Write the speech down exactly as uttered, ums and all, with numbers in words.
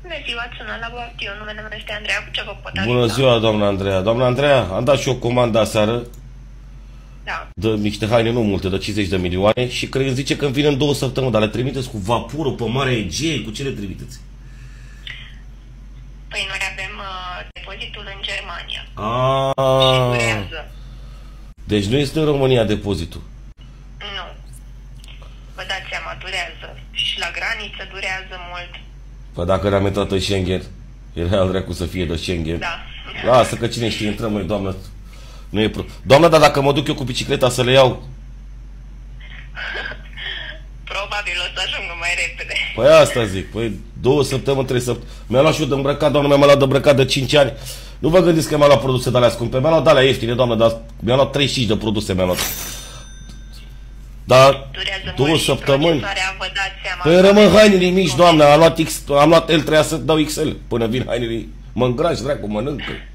Bună ziua, sună la Baftiu, numele meu este Andreea, cu ce vă pot ajuta? Bună ziua, doamna Andreea. Doamna Andreea, am dat și o comandă aseară. Da. De niște haine, nu multe, de cincizeci de milioane. Și că îmi zice că îmi vine în două săptămâni. Dar le trimiteți cu vapurul pe Marea Egee? Cu ce le trimiteți? Păi noi avem uh, depozitul în Germania. Aaaa. Și durează. Deci nu este în România depozitul. Nu. Vă dați seama, durează. Și la graniță durează mult. Păi dacă ne-am intrat în Schengen, era al dracu să fie de Schengen. Da. Lasă că cine știe, intrăm noi, doamnă. Nu e pro... Doamna, dar dacă mă duc eu cu bicicleta să le iau? Probabil o să ajungă mai repede. Păi asta zic, păi două săptămâni, trei săptămâni. Mi-a luat și eu de îmbrăcat, doamnă, mi-a luat de îmbrăcat de cinci ani. Nu vă gândiți că mi-a luat produse de alea scumpe, mi-a luat de alea ieftine, doamnă, dar mi-a luat treizeci și cinci de produse, mi-a luat. Dar Durează două mult și săptămâni. procesarea, vă dați seama. Păi rămân hainele mici, doamnă, am luat, X, am luat L, trebuia să dau X L. Până vin hainele, mă îngraș, dracu, mănâncă.